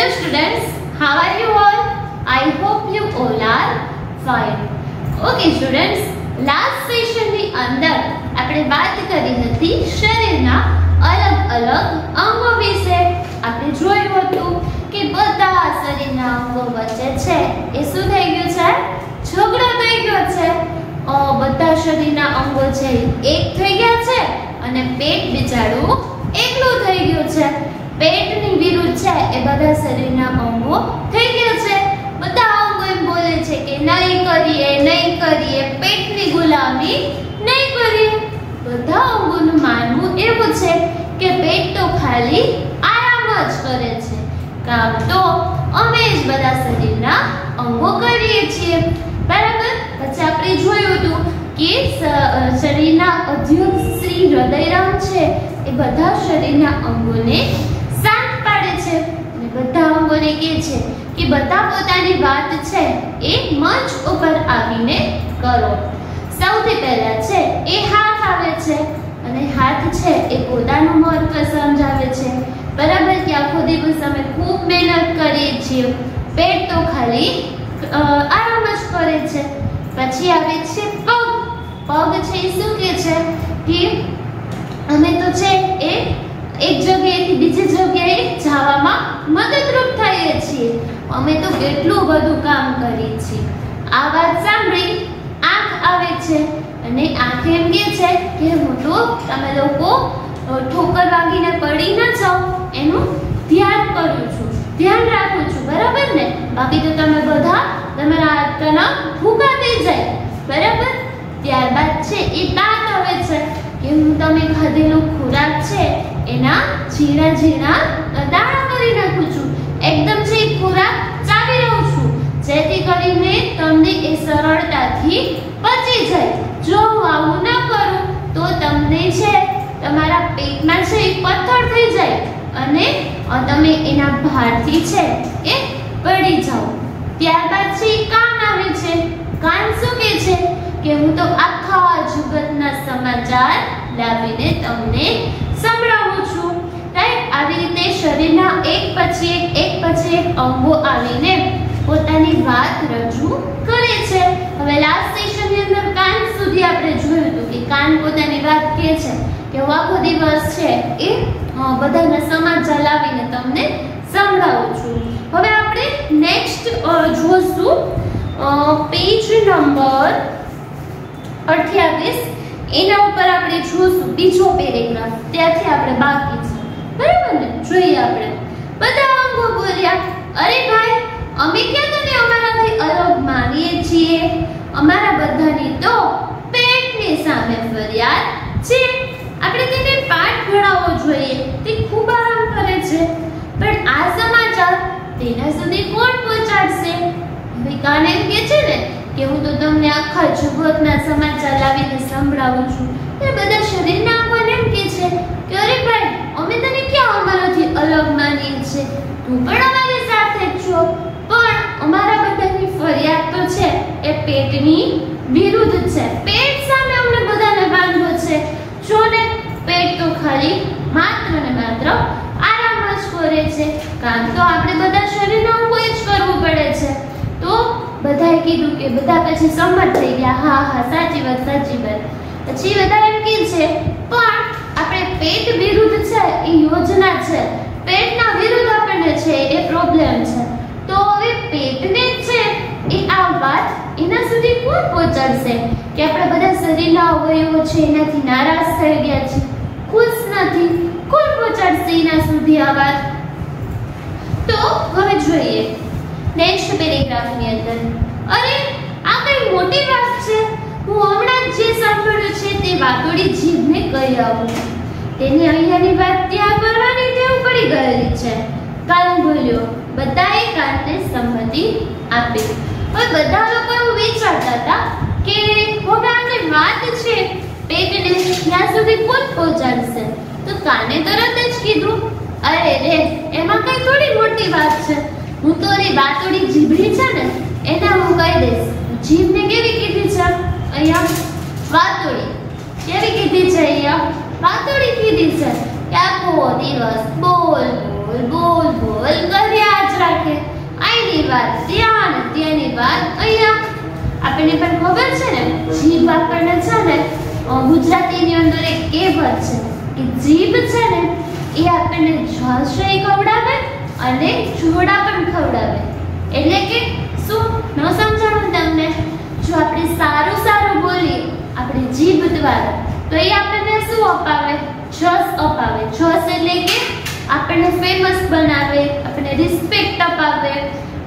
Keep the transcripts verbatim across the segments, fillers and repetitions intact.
Students, how are you all? I hope you all are fine. Okay students, last session ની અંદર આપણે વાત કરી હતી શરીરના અલગ અલગ અંગો વિશે. આપણે જોયું હતું કે બધા શરીરના અંગો વચ્ચે છે એ શું થઈ ગયું છે? ઝઘડો થઈ ગયો છે. બધા શરીરના અંગો છે એક થઈ ગયા છે અને પેટ બિચારું એકલું થઈ ગયું છે. પેટની વિરુદ્ધ છે એ બધા શરીરના અંગો થઈ ગયા છે. બધા અંગો એમ બોલે છે કે નહીં કરીએ નહીં કરીએ, પેટની ગુલામી નહીં કરીએ. બધા અંગોનું માનવું એવું છે કે પેટ તો ખાલી આરામ જ કરે છે, કામ તો અમે જ બધા શરીરના અંગો કરીએ છીએ. બરાબર. પછી આપણે જોયું હતું કે શરીરના અધ્યક્ષ શ્રી હૃદયરામ છે એ બધા શરીરના અંગોને શાંત પાડે છે અને બધા અંગોને કહે છે કે બધા પોતાની વાત છે એ મંચ ઉપર આવીને કરો. સૌથી પહેલા છે એ હાથ આવે છે અને હાથ છે એ પોતાનું મહત્વ સમજાવે છે. બરાબર કે આખો દિવસ અમે ખૂબ મહેનત કરીએ છીએ, પેટ તો ખાલી આરામ જ કરે છે. પછી આવે છે પગ. પગ છે એ શું કહે છે કે અમે તો છે એ એક જગ્યાએથી બીજી જગ્યાએ જવામાં મદદરૂપ થઈએ છીએ, અમે તો કેટલું બધું કામ કરીએ છીએ. આ વાત સાંભળી આંખ આવે છે અને આંખ એમ કહે છે કે હું તો તમે લોકો ઠોકર વાગીને પડી ન જાઓ એનું ધ્યાન કરું છું, ધ્યાન રાખું છું. બરાબર ને? બાકી તો તમે બધા તમારા હાથના ભૂખા થઈ જાય. બરાબર. ત્યારબાદ છે એ દાંત આવે છે કે હું તમે ખાધેલો ખોરાક છે એના ઝીણા ઝીણા દાણા કરી નાખું છું, એકદમ છે ખોરાક ચાવી રહું છું જેથી કરીને તમને એ સરળતાથી પચી જાય. જો હું આવું ન કરું તો તમને છે તમારા પેટમાં છે એ પથ્થર થઈ જાય અને તમે એના ભારથી છે એ પડી જાઓ. ત્યારબાદ છે કાન આવે છે. કાન શું કહે છે કે હું તો આખા જગતના સમાચાર લાવીને તમને સંભળાવું છું. રાઈટ? આવી રીતે શરીરના એક પછી એક એક પછી એક અંગો આવીને પોતાની વાત રજૂ કરે છે. હવે લાસ્ટ સેશનની અંદર કાન સુધી આપણે જોયું હતું કે કાન પોતાની વાત કહે છે કે હું આખો દિવસ છે એ બધાના સમાચાર લાવીને તમને સંભળાવું છું. હવે આપણે નેક્સ્ટ જોશું પેજ નંબર અઠ્યાવીસ. એના ઉપર આપણે જોશું બીજો પેરેગ્રાફ, ત્યાંથી આપણે બાકી છે. બરાબર ને? જોઈએ આપણે. બધા અંગો બોલ્યા, અરે ભાઈ અમે ક્યાં તને અમારાથી અલગ માનીએ છીએ, અમારા બધાની તો પેટની સામે ફરિયાદ છે. આપણે તેને પાઠ ભણાવવો જોઈએ, તે ખૂબ આરામ કરે છે, પણ આ સમાચાર તેના સુધી કોણ પહોંચાડશે? હવે કાન એમ કહે છે ને કે હું તો તમને આખા જગતના સમાચાર લાવીને સંભળાવું છું. એ બધા શરીરના અંગોને એમ કહે છે કે અરે ભાઈ અમે તને ક્યાં અમારાથી અલગ માનીએ છીએ, તું પણ અમારી સાથે જ છો, પણ અમારા બધાની ફરિયાદ તો છે એ પેટની વિરુદ્ધ છે. પેટ સામે અમને બધાને બાંધવો છે. જો ને પેટ તો ખાલી માત્ર ને માત્ર આરામ જ કરે છે, કામ તો આપણે બધા શરીરના અંગોએ જ કરવું પડે છે. તો બધાએ કીધું કે બધા પછી સંમત થઈ ગયા, હા હા સાચી વાત સાચી વાત. પછી બધા એમ કહે છે પણ આપણે પેટ વિરુદ્ધ છે એ યોજના છે, પેટના વિરુદ્ધ આપણને છે એ પ્રોબ્લેમ છે, તો હવે પેટને છે એ આ વાત એના સુધી કોણ પહોંચાડશે કે આપણા બધા શરીરના અવયવો છે એનાથી નારાજ થઈ ગયા છે, ખુશ નથી, કોણ પહોંચાડશે એના સુધી આ વાત? તો હવે જોઈએ નેક્સ્ટ પેરેગ્રાફની અંદર. અરે આ કઈ મોટી વાત છે, હું હમણાં જ જે સાંભળ્યું છે તે વાતોડી જીભને કહી આવું. તેને અહીંયાની વાત ત્યાં કરવાની ટેવ પડી ગયેલી છે. કાન બોલ્યો. બધાએ કાનને સંમતિ આપી. હવે બધા લોકો એવું વિચારતા હતા કે હવે આને વાત છે પેટને ત્યાં સુધી કોણ પહોંચાડશે? તો કાને તરત જ કીધું, અરે રે એમાં કઈ થોડી મોટી વાત છે, હું તો રે વાતોડી જીભડી છે ને એના હું કહી દઈશ. જીભને કેવી કીધી છે અહીંયા? વાતોડી. કેવી કીધી છે અહીંયા? વાતોડી કીધી છે કે આખો દિવસ બોલ બોલ બોલ બોલ કર્યા જ રાખે. અહીંની વાત ત્યાં ને ત્યાંની વાત અહીંયા. આપણને પણ ખબર છે ને, જીભ આપણને છે ને ગુજરાતીની અંદર એક કહેવત છે કે જીભ છે ને એ આપણને જશે ખવડાવે અને જોડા પણ ખવડાવે. એટલે કે શું ન સમજાણું તમને? જો આપણે સારું સારું બોલીએ આપણી જીભ દ્વારા તો એ આપણને શું અપાવે? જસ અપાવે. જસ એટલે કે આપણને ફેમસ બનાવે, આપણને રિસ્પેક્ટ અપાવે,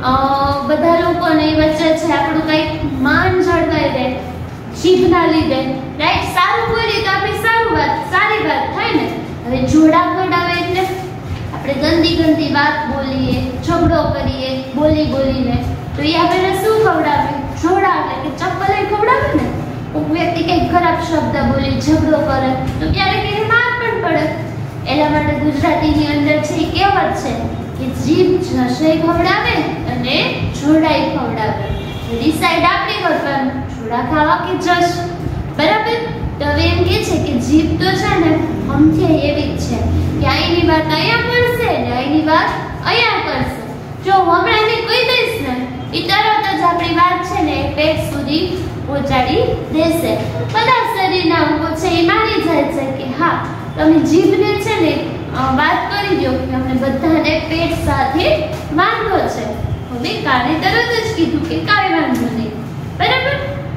બધા લોકોને વચ્ચે છે આપણું કંઈક માન જળવાઈ રહે જીભના લીધે. રાઈટ? સારું બોલીએ તો આપણી સારું વાત સારી વાત થાય ને. હવે જોડા ખવડાવે એટલે આપણે ગંદી ગંદી વાત બોલીએ, ઝઘડો કરીએ બોલી બોલીને, તો એ આપણને શું ખવડાવે? જોડા. એટલે કે ચપ્પલ એ ખવડાવે ને. કોઈ વ્યક્તિ કંઈક ખરાબ શબ્દ બોલી ઝઘડો કરે તો ક્યારેક એને માર પણ પડે. એટલા માટે ગુજરાતીની અંદર છે એ કહેવત છે કે જીભ જશે ખવડાવે અને જોડાઈ ખવડાવે. ડિસાઈડ આપણે કરવાનું, જોડા ખાવા કે જશ. બરાબર? તો હવે એમ કે છે કે જીભ તો છે ને અમથી એવી જ છે કે અહીંની વાત અહીંયા કરશે ને અહીંની વાત અહીંયા કરશે. જો હમણાં એને કહી દઈશ ને એ તરત જ આપણી વાત છે ને પેટ સુધી પહોંચાડી દેશે. બધા શરીરના અંગો છે એ માની જાય છે કે હા તમે જીભને છે ને વાત કરી દો કે અમને બધાને પેટ સાથે વાંધો છે. હવે કાને તરત જ કીધું કે કાંઈ વાંધો નહીં. બરાબર?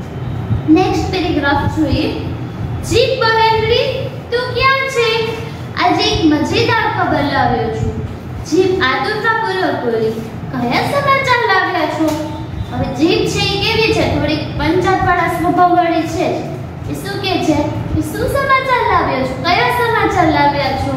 નેક્સ્ટ પેરેગ્રાફ જોઈએ. જીભ બહેનડી તું ક્યાં છે? આજે એક મજેદાર ખબર લાવ્યો છું. જીભ આતુરતાપૂર્વક બોલી, કયા સમાચાર લાવ્યા છો? હવે જીભ છે એ કેવી છે? થોડીક પંચાતવાળા સ્વભાવવાળી છે. એ શું કે છે? એ શું સમાચાર લાવ્યા છો? કયા સમાચાર લાવ્યા છો?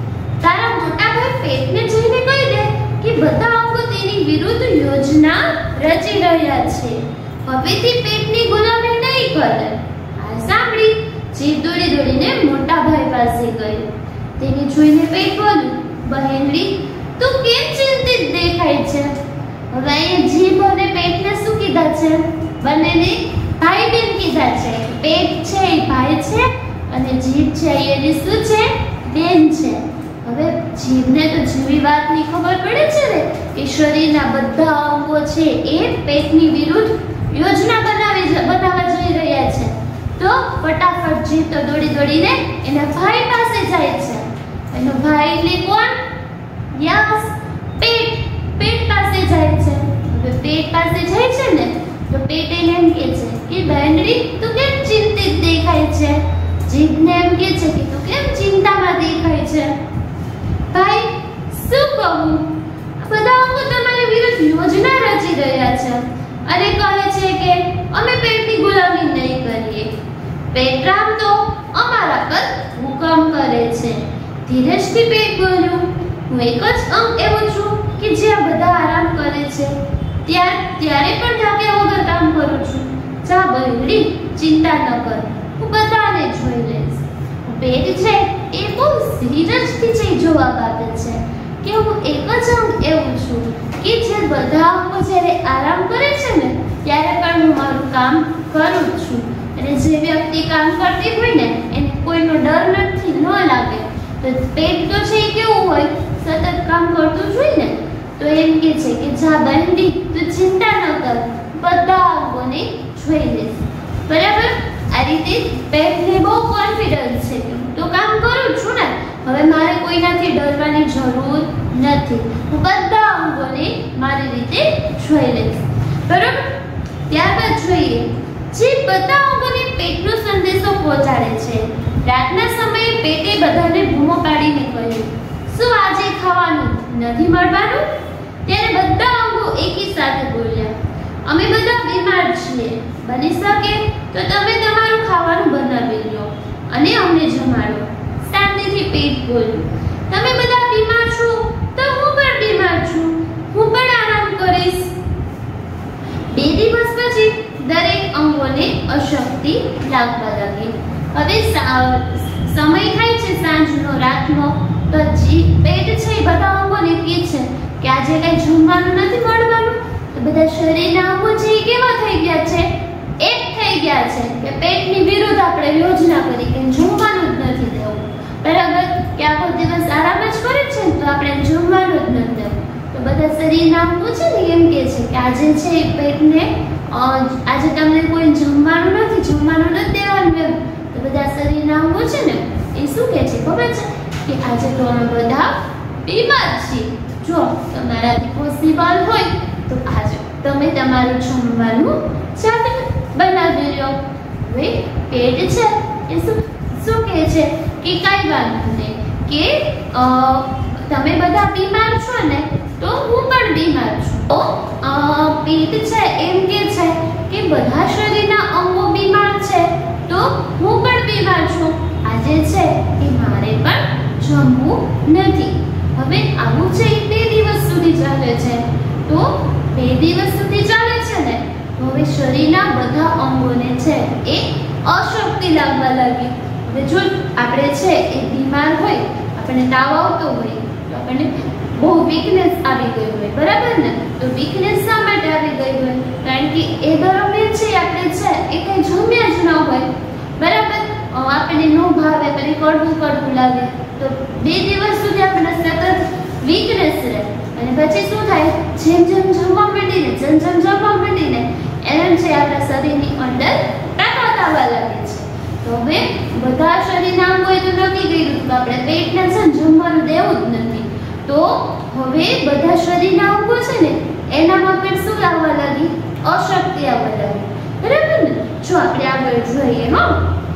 તારા મોટા ભાઈ પેટને જઈને કહી દે કે બધા અંગો તેની વિરુદ્ધ યોજના રચી રહ્યા છે. હવેથી પેટની ગુલામી નહીં કરે. આ સાંભળી જીભ દોડી દોડીને મોટા ભાઈ પાસે ગઈ. તેને જોઈને પેટ બોલ્યું, બહેનડી તું કેમ ચિંતિત દેખાય છે? હવે અહીંયા જીભ અને પેટને શું કીધા છે? બંનેને ભાઈ બેન કીધા છે. પેટ છે એ ભાઈ છે અને જીભ છે એની શું છે? બેન છે. હવે જીભને તો જેવી વાતની ખબર પડે છે ને કે શરીરના બધા અંગો છે એ પેટની વિરુદ્ધ યોજના બનાવી બનાવવા જઈ રહ્યા છે, તો ફટાફટ જીભ તો દોડી દોડીને એના ભાઈ પાસે જાય છે. એનો ભાઈ એટલે કોણ? યસ, પેટ. પેટ પાસે જાય છે. હવે પેટ પાસે જાય છે ને તો પેટ એને એમ કહે છે કે બહેનડી તું કેમ ચિંતિત દેખાય છે? જીભને એમ કહે છે કે તું કેમ ચિંતામાં દેખાય છે? ભાઈ શું કહું, બધા અંગો તમારી વિરુદ્ધ યોજના રચી રહ્યા છે અને કહે છે કે અમે પેટની ગુલામી નહીં કરીએ. પેટરામ તો અમારા પર હુકમ કરે છે. ધીરજથી પેટ બોલ્યું, હું એક જ અંગ એવું છું કે જ્યાં બધા આરામ કરે છે ત્યાર ત્યારે પણ થાક્યા વગર કામ કરું છું. જા બહેનડી ચિંતા ન કર, હું બધાને જોઈ લઈશ. પેટ છે એ બહુ ધીરજથી છે જવાબ આપે છે કે હું એક જ અંગ એવું છું કે જે બધા અંગો જ્યારે આરામ કરે છે ને ત્યારે પણ હું મારું કામ કરું છું. અને જે વ્યક્તિ કામ કરતી હોય ને એને કોઈનો ડર નથી ન લાગે. તો પેટ તો છે એ કેવું હોય? સતત કામ કરતું જ હોય ને. તો એમ કે છે કે જા બંડી તું ચિંતા ન કર, બધા અંગોને જોઈ લઈશ. બરાબર? આ રીતે પેટને બહુ કોન્ફિડન્સ છે કે હું તો કામ કરું છું ને, હવે મારે કોઈનાથી ડરવાની જરૂર નથી. હું બધા અંગોને મારી રીતે જોઈ લઈશ. બરાબર? ત્યારબાદ જોઈએ જે બધા અંગોને પેટનો સંદેશો પહોંચાડે છે. રાતના સમયે પેટે બધાને બૂમો પાડીને કહ્યું, શું આજે ખાવાનું નથી મળવાનું? ત્યારે બધા અંગો એકી સાથે બોલ્યા, અમે બધા બીમાર છીએ. બની શકે તો તમે તમારું ખાવાનું બનાવી લો અને અમને જમાડો. શાંતિથી પેટ બોલ્યું, તમે બધા બીમાર છો તો હું પણ બીમાર છું, હું પણ આરામ કરીશ. બે દિવસ પછી દરેક અંગોને અશક્તિ લાગવા લાગી. હવે સમય થાય છે સાંજનો, રાતનો. તો પેટ છે એ બધા અંગોને કહે છે કે આજે કઈ જમવાનું નથી મળવાનું. તો બધા શરીરના અંગો છે એ કેવા થઈ ગયા છે? એક થઈ ગયા છે કે પેટની વિરુદ્ધ આપણે યોજના કરી કે જમવાનું જ નથી દેવું. બરાબર? કે આખો દિવસ આરામ જ કરે છે તો આપણે જમવાનું જ નથી દેવું. તો બધા શરીરના અંગો છે ને એમ કે છે કે આજે છે એ પેટને આજે તમને કોઈ જમવાનું નથી જમવાનું નથી દેવાનું એમ તો બધા શરીરના અંગો છે ને એ શું કહે છે ખબર છે કે આજે તો અમે બધા બીમાર છીએ. જો તમારાથી પોસિબલ હોય તો આજે તમે તમારું જમવાનું જાતે બનાવી લો. હવે પેટ છે એ શું શું કહે છે કે કાંઈ વાંધો નહીં કે તમે બધા બીમાર છો ને તો હું પણ બીમાર છું. તો પેટ છે એમ કે છે કે બધા શરીરના અંગો બીમાર છે તો હું પણ બીમાર છું. આજે છે એ મારે પણ જમવું નથી. હવે આવું છે એ બે દિવસ સુધી ચાલે છે. તો બે દિવસ સુધી ચાલે છે ને હવે શરીરના બધા અંગોને છે એ અશક્તિ લાગવા લાગી. હવે જો આપણે છે એ બીમાર હોય આપણને તાવ આવતો હોય તો આપણને બહુ વીકનેસ આવી ગઈ હોય બરાબર ને. તો વીકનેસ શા માટે આવી ગઈ હોય કારણ કે એ દરમિયાન છે આપણે છે એ કંઈ જમ્યા જ ન હોય બરાબર. આપણને ન ભાવે પછી કડવું કડવું લાગે તો બે દિવસ સુધી આપણને સતત વીકનેસ રહે અને પછી શું થાય જેમ જેમ જમવા માંડીને જેમ જેમ જમવા માંડીને એમ છે આપણા શરીરની અંદર તાકાત આવવા લાગે છે. તો હવે બધા શરીરના અંગોએ તો નક્કી કર્યું કે આપણે પેટને છે ને જમવાનું દેવું જ નથી. તો હવે બધા શરીરના અંગો છે ને એનામાં પણ શું આવવા લાગી અશક્તિ આવવા લાગી બરાબર ને. જો આપણે આગળ જોઈએ હા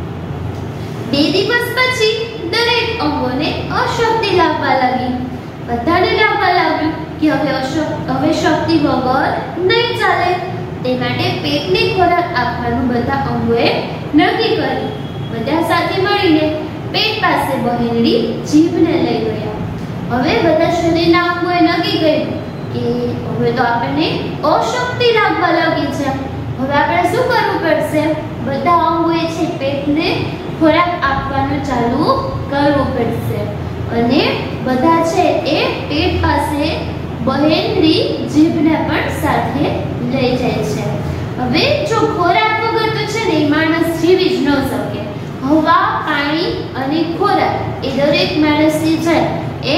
બે દિવસ પછી દરેક અંગોને અશક્તિ લાગવા લાગી. બધાને લાગવા લાગ્યું કે હવે હવે શક્તિ વગર નહીં ચાલે. તે માટે પેટને ખોરાક આપવાનું બધા અંગોએ નક્કી કર્યું. બધા સાથે મળીને પેટ પાસે બહેનડી જીભને લઈ ગયા. હવે બધા શરીરના અંગોએ નક્કી કર્યું કે હવે તો આપણને અશક્તિ લાગવા લાગી છે. હવે આપણે શું કરવું પડશે બધા અંગોએ છે પેટને ખોરાક આપવાનું ચાલુ કરવું પડશે અને બધા છે એ પેટ પાસે બહેનડી જીભને પણ સાથે લઈ જાય છે. હવે જો ખોરાક વગર તો છે ને માણસ જીવી જ ન શકે. હવા પાણી અને ખોરાક એ દરેક માણસની છે એ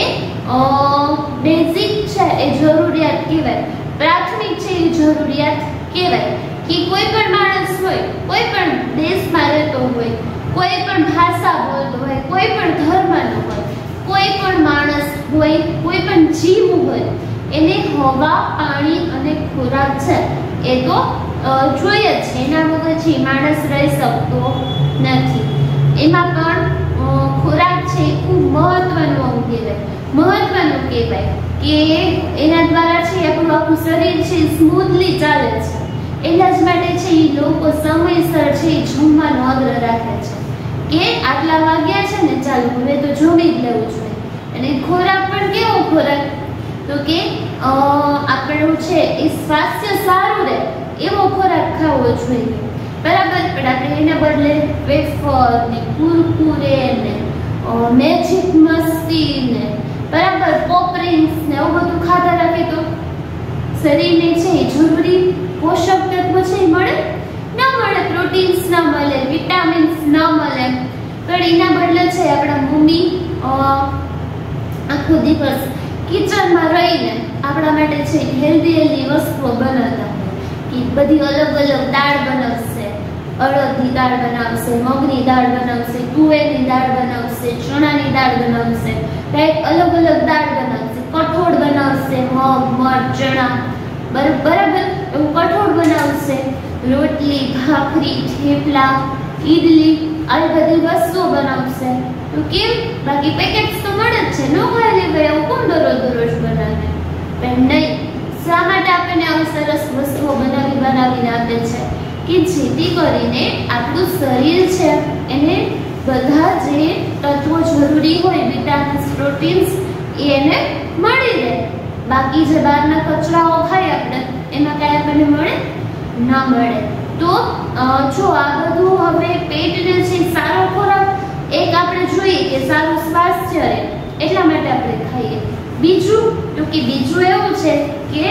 બેઝિક છે એ જરૂરિયાત કહેવાય પ્રાથમિક છે એ જરૂરિયાત કહેવાય કે કોઈ પણ માણસ હોય કોઈ પણ દેશમાં રહેતો હોય કોઈ પણ ભાષા બોલતો હોય કોઈ પણ ધર્મનો હોય કોઈ પણ માણસ હોય કોઈ પણ જીવ હોય એને હવા પાણી અને ખોરાક છે એ તો જોઈએ જ છે. એના વગર છે માણસ રહી શકતો નથી. એમાં પણ ખોરાક છે એ ખૂબ મહત્વનું અંગ કહેવાય મહત્વનું કહેવાય કે એના દ્વારા છે આપણું આખું શરીર છે સ્મૂથલી ચાલે છે. એટલા જ માટે છે એ લોકો સમયસર છે એ જમવાનો આગ્રહ રાખે છે કે આટલા વાગ્યા છે ને ચાલો હવે તો જમી જ લેવું જોઈએ. અને ખોરાક પણ કેવો ખોરાક તો કે આપણું છે એ સ્વાસ્થ્ય સારું રહે એવો ખોરાક ખાવો જોઈએ બરાબર. પણ આપણે એના બદલે વેફર ને કુરકુરે ને મેજિક મસ્તી ને બરાબર પોપરિંગ્સ ને એવું બધું ખાતા રાખે તો શરીરને છે એ જરૂરી પોષક તત્વો છે એ મળે ન મળે. પ્રોટીન્સ ન મળે વિટામિન્સ ન મળે. પણ એના બદલે છે આપણા મમ્મી આખો દિવસ કિચનમાં રહીને આપણા માટે છે હેલ્ધી હેલ્ધી વસ્તુઓ બનાવતા કે બધી અલગ અલગ દાળ બનાવશે. અડદની દાળ બનાવશે મગની દાળ બનાવશે તુવેરની દાળ બનાવશે ચણાની દાળ બનાવશે કંઈક અલગ અલગ દાળ બનાવશે કઠોળ બનાવશે મગ મઠ ચણા બરાબર એવું કઠોળ બનાવશે. રોટલી ભાખરી થેપલા ઈડલી આવી બધી વસ્તુઓ બનાવશે. તો કેમ બાકી પેકેટ્સ તો મળે જ છે ન ખાઈ લેવાય એવું કોણ દરરોજ દરરોજ બનાવે પણ નહીં. શા માટે આપણને આવી સરસ વસ્તુઓ બનાવી બનાવીને આપે છે કે જેથી કરીને આપણું શરીર છે એને બધા જે તત્વો જરૂરી હોય વિટામિન્સ પ્રોટીન્સ એને મળી રહે. બાકી જે બહારના કચરાઓ ખાય આપણે એમાં કાંઈ આપણને મળે ના મળે. તો જો આ બધું હવે પેટને છે સારો ખોરાક એક આપણે જોઈએ કે સારું સ્વાસ્થ્ય રહે એટલા માટે આપણે ખાઈએ. બીજું તો કે બીજું એવું છે કે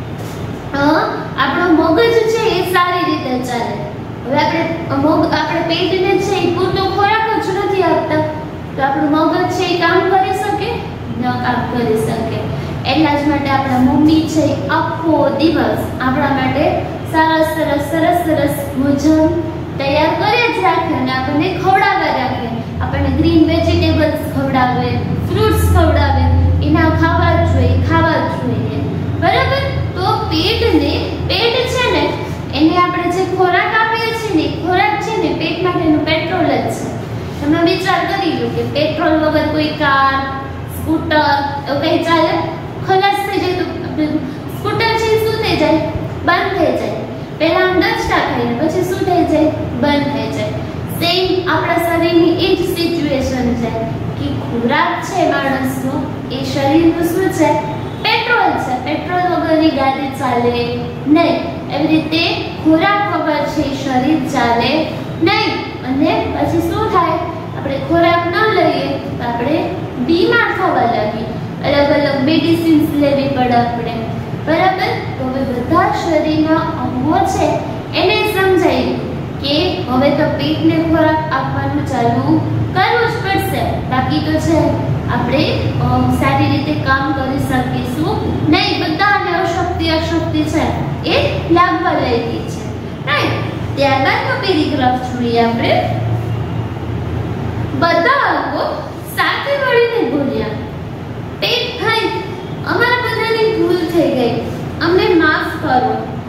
આપણો મગજ છે એ સારી રીતે ચાલે. હવે આપણે મગ આપણે પેટને છે એ પૂરતો ખોરાક જ નથી આપતા તો આપણું મગજ છે એ કામ કરી શકે ન કામ કરી શકે. એટલા જ માટે આપણા મમ્મી છે આખો દિવસ આપણા માટે સરસ સરસ સરસ સરસ ભોજન તૈયાર કરી જ રાખે અને આપણને ખવડાવવા રાખે. આપણને ગ્રીન વેજીટેબલ્સ ખવડાવે, ફ્રૂટ્સ ખવડાવે, એના ખાવા જ જોઈએ, ખાવા જ જોઈએ. બરાબર? તો પેટને પેટ છે ને એને આપણે જે ખોરાક આપીએ છીએ ને ખોરાક છે ને પેટ માટેનું પેટ્રોલ જ છે. તમે વિચાર કરી લો કે પેટ્રોલ વગર કોઈ કાર, સ્કૂટર એવું કંઈ ચાલે? ખલાસ થઈ જાય તો સ્કૂટર છે શું થઈ જાય? બંધ થઈ જાય. પહેલા આમ ડચકા ખાઈને પછી શું થઈ જાય? બંધ થઈ જાય. સેમ આપણા શરીરની એ જ સિચ્યુએશન છે કે ખોરાક છે માણસનો એ શરીરનું શું છે? પેટ્રોલ છે. પેટ્રોલ વગરની ગાડી ચાલે નહીં. એવી રીતે ખોરાક વગર છે શરીર ચાલે નહીં. અને પછી શું થાય? આપણે ખોરાક ન લઈએ તો આપણે બીમાર થવા લાગીએ. અલગ અલગ મેડિસિન્સ લેવી પડે આપણે. બરાબર? તો હવે બધા શરીરના અંગો છે એને સમજાયું કે હવે તો પેટને ખોરાક આપવાનું ચાલુ કરવું જ પડશે. બાકી તો છે આપણે સારી રીતે કામ કરી શકીશું નહીં. બધાને અશક્તિ અશક્તિ છે એ લાગવા લાગી છે. રાઈટ? ત્યારબાદનો પેરેગ્રાફ જોઈએ આપણે. બધા અંગો સાથે મળીને બોલ્યા, પેટ ભાઈ અમારા બધાની ભૂલ થઈ ગઈ, અમને માફ કરો.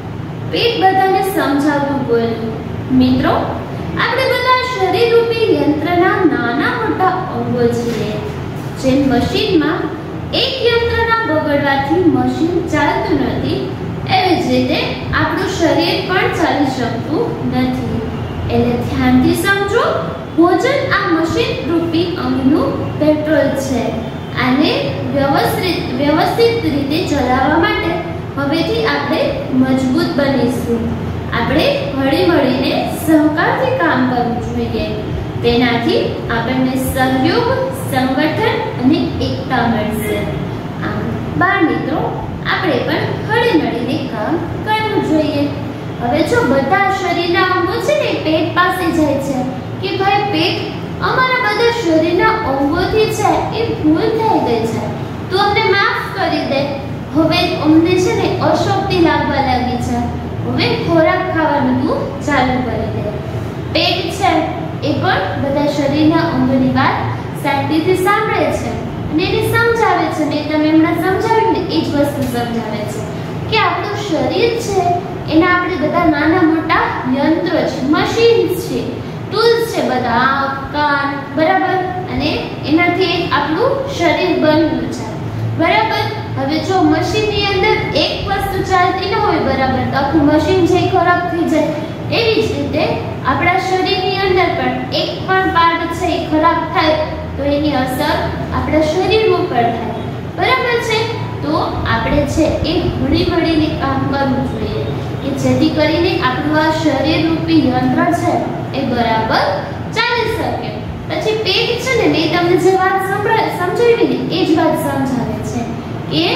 પેટ બધાને સમજાવતું બોલ્યું, મિત્રો આપણે બધા શરીર રૂપી યંત્રના નાના મોટા અંગો છીએ. જેમ મશીનમાં એક યંત્રના બગડવાથી મશીન ચાલતું નથી એવી જ રીતે આપણું શરીર પણ ચાલી શકતું નથી. એટલે ધ્યાનથી સમજો, ભોજન આ મશીન રૂપી અંગનું પેટ્રોલ છે. આને વ્યવસ્થિત વ્યવસ્થિત રીતે ચલાવવા માટે હવેથી આપણે મજબૂત બનીશું. આપણે હળી મળીને સહકારથી કામ કરવું જોઈએ. તેનાથી આપણને સહયોગ, સંગઠન અને એકતા મળશે. આમ બાળ મિત્રો આપણે પણ હળી મળીને કામ કરવું જોઈએ. હવે જો બધા શરીરના અંગો છે ને પેટ પાસે જાય છે કે ભાઈ પેટ અમારા બધા શરીરના અંગોથી છે એ ભૂલ થઈ ગઈ છે, તું અમને માફ કરી દે. હવે અમને છે ને અશક્તિ લાગવા લાગી છે, હવે ખોરાક ખાવાનું તું ચાલુ કરી દે. પેટ છે એ પણ બધા શરીરના અંગોની વાત શાંતિથી સાંભળે છે અને એને સમજાવે છે. ને તમે હમણાં સમજાવ્યું ને એ જ વસ્તુ સમજાવે છે કે આપણું શરીર છે એના આપણે બધા નાના મોટા યંત્રો છે, મશીન્સ છે, ટૂલ્સ છે બધા, આંખ, કાન, બરાબર? અને એનાથી એક આપણું શરીર બન્યું છે. બરાબર? હવે જો મશીનની અંદર એક વસ્તુ ચાલતી ન હોય બરાબર તો આખું મશીન છે ખરાબ થઈ જાય. એવી જ રીતે આપણા શરીરની અંદર પણ એક પણ પાર્ટ છે એ ખરાબ થાય તો એની અસર આપણા શરીર ઉપર થાય. બરાબર છે? તો આપણે છે એ હળી મળીને કામ કરવું જોઈએ કે જેથી કરીને આપણું આ શરીર રૂપી યંત્ર છે એ બરાબર ચાલી શકે. પછી પેટ છે ને મેં તમને જે વાત સમજાવી ને એ જ વાત સમજાવે છે કે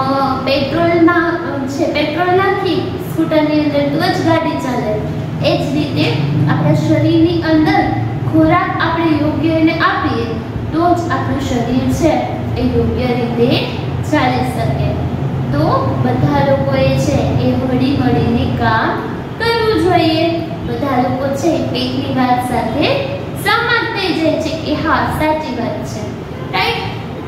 પેટ્રોલમાં છે પેટ્રોલ નાખી સ્કૂટરની અંદર તો જ ગાડી ચાલે. એ જ રીતે આપણા શરીરની અંદર ખોરાક આપણે યોગ્ય એને આપીએ તો જ આપણું શરીર છે એ યોગ્ય રીતે ચાલી શકે. તો બધા લોકોએ છે એ હળી મળીને કામ કરવું જોઈએ. બધા લોકો છે પેટની વાત સાથે સહમત થઈ જાય છે કે હા સાચી વાત છે. રાઈટ?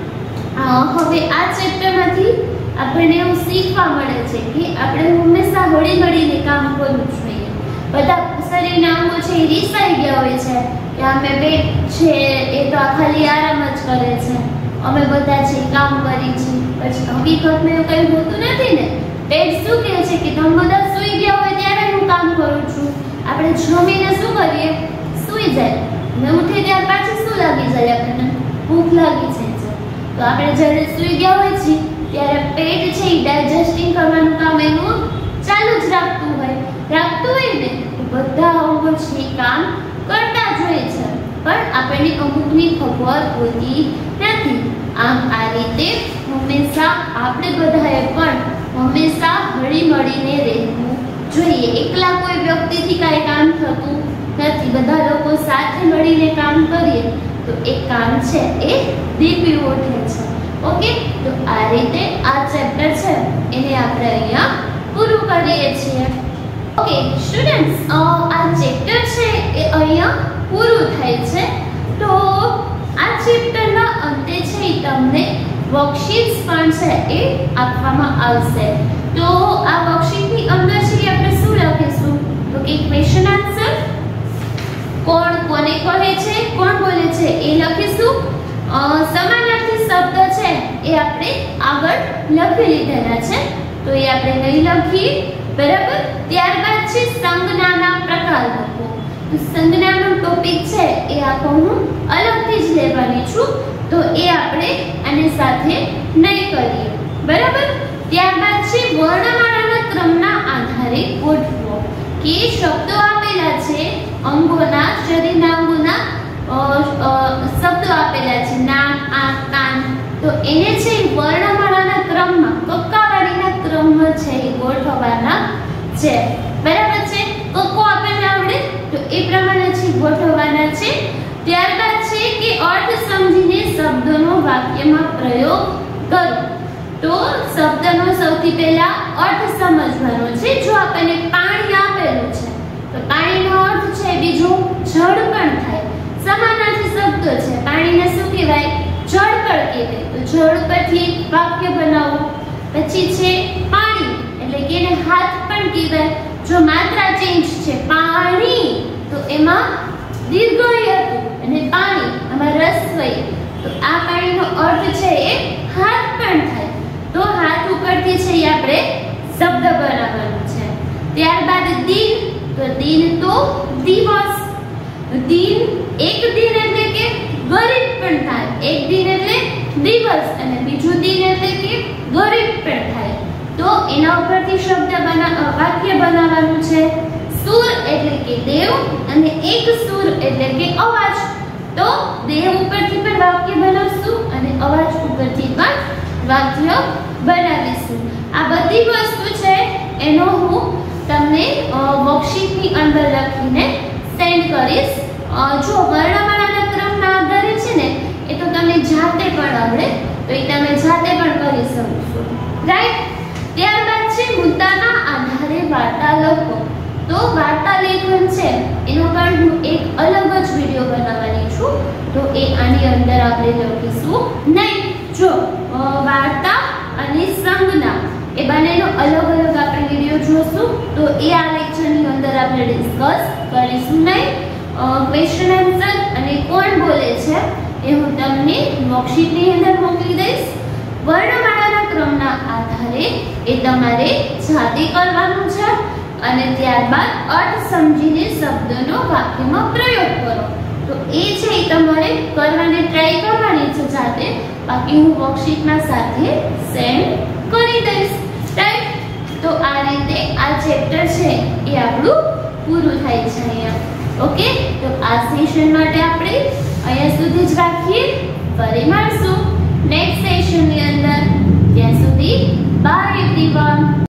હવે આ ચેપ્ટરમાંથી આપણને એવું શીખવા મળે છે કે આપણે હંમેશા હળી મળીને કામ કરવું જોઈએ. બધા શરીરના અંગો છે એ રીસાઈ ગયા હોય છે કે અમે પેટ છે એ તો ખાલી આરામ જ કરે છે, અમે બધા છે કામ કરી છીએ. પછી હકીકતમાં એવું કંઈ હોતું નથી ને. પેટ શું કહે છે કે તમે બધા સૂઈ ગયા હોય ત્યારે હું કામ કરું છું. આપણે જમીને શું કરીએ? સૂઈ જાય ને ઉઠે ત્યાર પાછી શું લાગી જાય? આપણને ભૂખ લાગી જાય છે. તો આપણે જ્યારે સૂઈ ગયા હોય છે ત્યારે પેટ છે એ ડાયજેસ્ટિંગ કરવાનું કામ એનું ચાલુ જ રાખતું હોય રાખતું હોય ને બધા અંગો છે કામ કરતા જ હોય છે, પણ આપણને અમુકની ખબર હોતી નથી. આમ આ રીતે હંમેશા આપણે બધાએ પણ હંમેશા હળી મળીને રહેવું જોઈએ. એકલા કોઈ વ્યક્તિથી કાંઈ કામ થતું નથી. બધા લોકો સાથે મળીને કામ કરીએ તો એ કામ છે એ દીપી ઉઠે છે. ઓકે, તો આ રીતે આ ચેપ્ટર છે એને આપણે અહીંયા પૂરું કરીએ છીએ. ઓકે સ્ટુડન્ટ્સ, આ ચેપ્ટર છે એ અહીંયા પૂરું થાય છે. તો આ ચેપ્ટરના અંતે છે તમને વર્કશીટ્સ પણ છે એ આપવામાં આવશે. તો આ વર્કશીટની અંદર છે આપણે શું લખીશું? તો કે ક્વેશ્ચન આન્સર, કોણ કોને કહે છે, કોણ બોલે છે એ લખીશું. સમાનાર્થી શબ્દ છે એ આપણે આગળ લખી લીધેલા છે, તો એ આપણે નહીં લખીએ, બરાબર. ત્યારબાદ છે સંજ્ઞાના પ્રકાર લખો. તો સંજ્ઞાનો ટોપિક છે એ આખો હું અલગથી જ લેવાની છું, તો એ આપણે આની સાથે નહીં કરીએ, બરાબર. ત્યારબાદ છે વર્ણમાળાના ક્રમના આધારે ગોઠવો. કે શબ્દો આપેલા છે, અંગોના, શરીરના અંગોના શબ્દો આપેલા છે, નાક, આંખ, કાન, તો એને છે વર્ણમાળાના ક્રમમાં, કક્કાવાળીના ક્રમમાં છે એ ગોઠવવાના છે, બરાબર છે. કક્કો આપણને આવડે તો એ પ્રમાણે છે ગોઠવવાના છે. ત્યારબાદ છે કે અર્થ સમજીને શબ્દનો વાક્યમાં પ્રયોગ કરો. તો શબ્દનો સૌથી પહેલા અર્થ સમજવાનો છે. જો આપણને પાણી આપેલું છે તો પાણીનો અર્થ છે બીજો જળ પણ થાય. સમાનાર્થી શબ્દ છે, પાણીને શું કહેવાય? જળ પણ કહેવાય. તો જળ પરથી એક વાક્ય બનાવો. પછી છે પાણી એટલે કે એને હાથ પણ કહેવાય. જો માત્રા ચેન્જ છે, પાણી તો એમાં દીર્ઘઈ હતું અને પાણી આમાં રસ્વઈ, તો આ પાણીનો અર્થ છે એ હાથ પણ થાય. તો હાથ ઉપરથી છે એ આપણે શબ્દ બનાવવાનો છે. ત્યારબાદ દિન, તો દિન તો દિવસ. દિન, એક દિન એટલે કે ગરીબ પણ થાય. એક દિન એટલે દિવસ અને બીજું દિન એટલે કે ગરીબ પણ થાય. તો એના ઉપરથી શબ્દ બના વાક્ય બનાવવાનું છે. સુર એટલે કે દેવ અને એક સુર એટલે કે અવાજ. તો દેવ ઉપરથી પણ વાક્ય બનાવશું અને અવાજ ઉપરથી પણ વાક્ય બનાવીશું. આ બધી વસ્તુ છે એનો હું તમને વર્કશીટની અંદર લખીને સેન્ડ કરીશ. જો વર્ણમાળાના ક્રમના આધારે છે ને એ તો તમને જાતે પણ આવડે, તો એ તમે જાતે પણ કરી શકશો, રાઈટ. ત્યારબાદ છે મુદ્દાના આધારે વાર્તા લખો. તો વાર્તા લેખન છે એનો પણ હું એક અલગ જ વિડિયો બનાવવાની છું, તો એ આની અંદર આપણે લખીશું નહીં. જો વાર્તા અને સંજ્ઞા એ બંનેનો અલગ અલગ આપણે વિડિયો જોશું, તો એ આ લેક્ચરની અંદર આપણે ડિસ્કસ કરીશું નહીં. ક્વેશ્ચન આન્સર અને કોણ બોલે છે એ હું તમને વર્કશીટની અંદર મોકલી દઈશ. વર્ણમાળાના ક્રમના આધારે એ તમારે જાતે કરવાનું છે અને ત્યારબાદ અર્થ સમજીને શબ્દનો વાક્યમાં પ્રયોગ કરો. તો એ છે એ તમારે કરવાની ટ્રાય કરવાની છે જાતે, બાકી હું વર્કશીટમાં સાથે સેન્ડ કરી દઈશ, રાઈટ. તો આ રીતે આ ચેપ્ટર છે એ આપણું પૂરું થાય છે અહીંયા. ઓકે, તો આ સેશન માટે આપણે અહીંયા સુધી જ રાખીએ. ફરી મળશું નેક્સ્ટ સેશનની અંદર. ત્યાં સુધી બાય એવરીવન.